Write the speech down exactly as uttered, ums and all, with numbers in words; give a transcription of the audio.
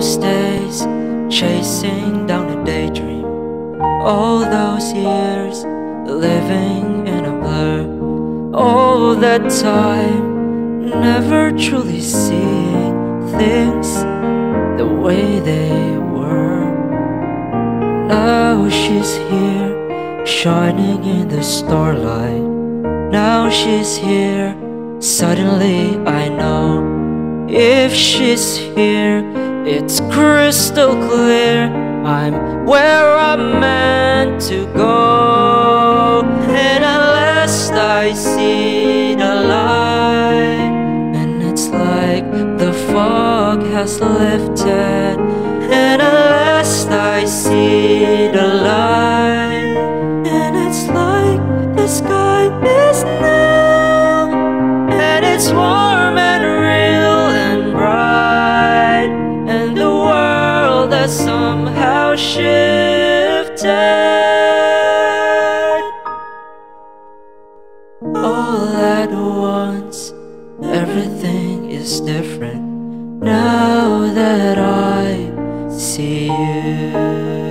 those days, chasing down a daydream. All those years, living in a blur. All that time, never truly seeing things the way they were. Now she's here, shining in the starlight. Now she's here, suddenly I know. If she's here, it's crystal clear I'm where I'm meant to go. And at last I see the light, and it's like the fog has lifted. And at last I see the light, and it's like the sky is now, and it's warm and real and bright, and the world has somehow shifted. All at once, everything is different now that I see you.